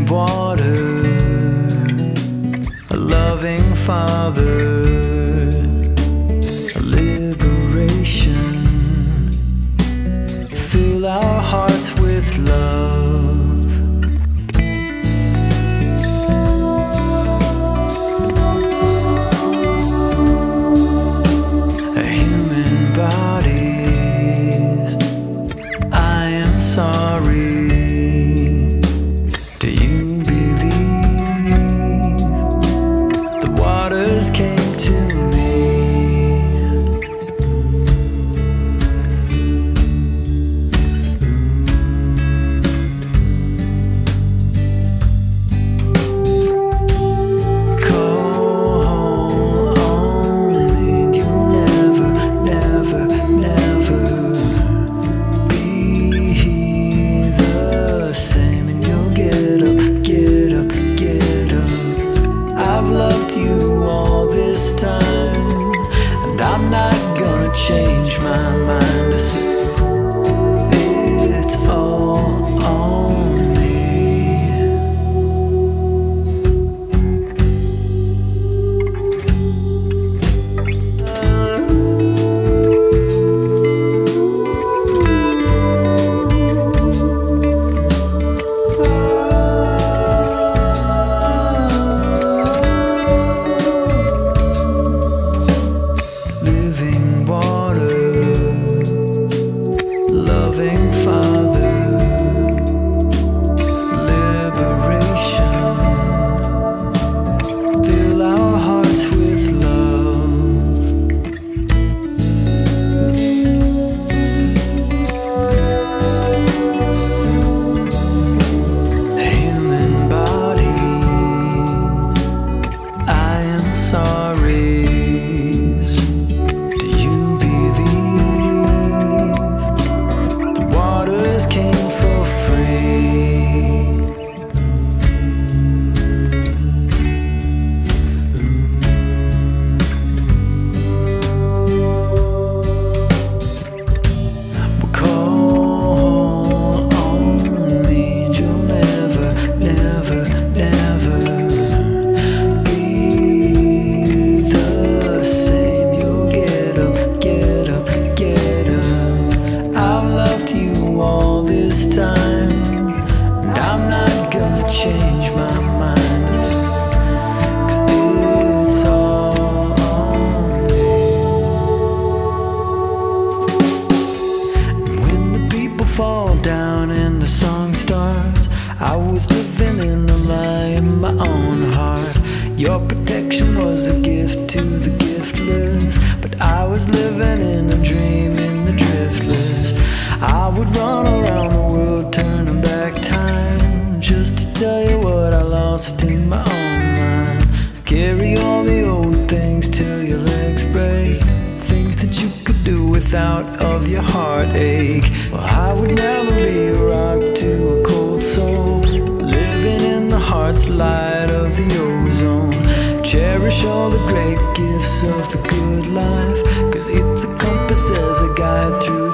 water, a loving Father, a liberation. Fill our hearts with love. Human bodies, I am sorry. Do you believe the waters came to me? Call on me, you'll never, never, never be the same, and you'll get up, get up, get up. I've loved you all this time, and I'm not gonna change my mind. It's all on me. Living water, loving Father, liberation. Fill our hearts with love. Human bodies, I am sorry. Do you believe the waters came for free? Well, call on me, and you'll never, never, never be the same. You'll get up, get up, get up. I've loved you all this time, and I'm not gonna change my mind. 'Cause it's all on me. And when the people fall down and the song starts, I was living in a lie in my own heart. Your protection was a gift to the giftless, but I was living in a dream in the driftless. I would run around the world turning back time, just to tell you what I lost in my own mind. Carry all the old things till your legs break, things that you could do without of your heartache. Well, I would never be a rock to a cold soul, living in the heart's light of the ozone. Cherish all the great gifts of the good life, 'cause it's a compass as a guide through